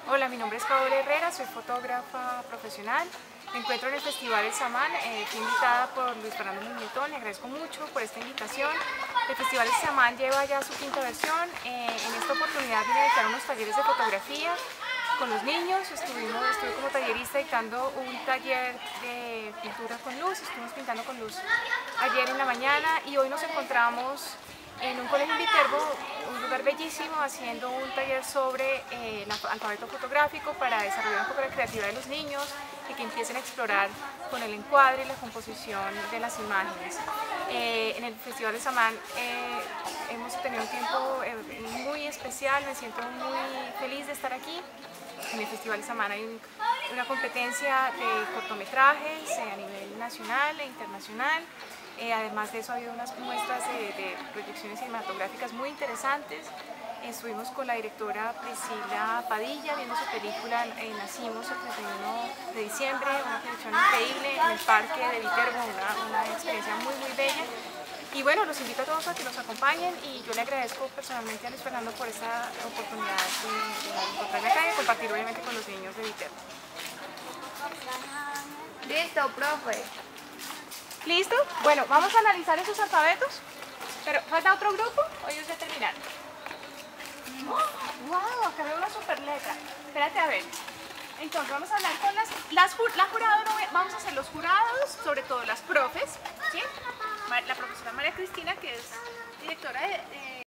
Hola, mi nombre es Paola Herrera, soy fotógrafa profesional. Me encuentro en el Festival El Samán, fui invitada por Luis Fernando Muñetón, le agradezco mucho por esta invitación. El Festival El Samán lleva ya su quinta versión. En esta oportunidad vine a dictar unos talleres de fotografía con los niños. Estuve como tallerista dictando un taller de pintura con luz, estuvimos pintando con luz ayer en la mañana y hoy nos encontramos en un colegio en Viterbo, un lugar bellísimo, haciendo un taller sobre el alfabeto fotográfico para desarrollar un poco la creatividad de los niños y que empiecen a explorar con el encuadre y la composición de las imágenes. En el Festival de Samán hemos tenido un tiempo muy especial, me siento muy feliz de estar aquí. En el Festival de Samán hay una competencia de cortometrajes a nivel nacional e internacional. Además de eso ha habido unas muestras de proyecciones cinematográficas muy interesantes. Estuvimos con la directora Priscila Padilla viendo su película Nacimos el 31 de diciembre, una proyección increíble en el parque de Viterbo, una experiencia muy bella. Y bueno, los invito a todos a que nos acompañen y yo le agradezco personalmente a Luis Fernando por esta oportunidad de encontrarme acá y compartir obviamente con los niños de Viterbo. Listo, profe. ¿Listo? Bueno, vamos a analizar esos alfabetos, pero ¿falta otro grupo o ellos ya terminaron? ¡Wow! Acá veo una super letra. Espérate a ver. Entonces vamos a hablar con la jurado, vamos a hacer los jurados, sobre todo las profes, ¿sí? La profesora María Cristina, que es directora de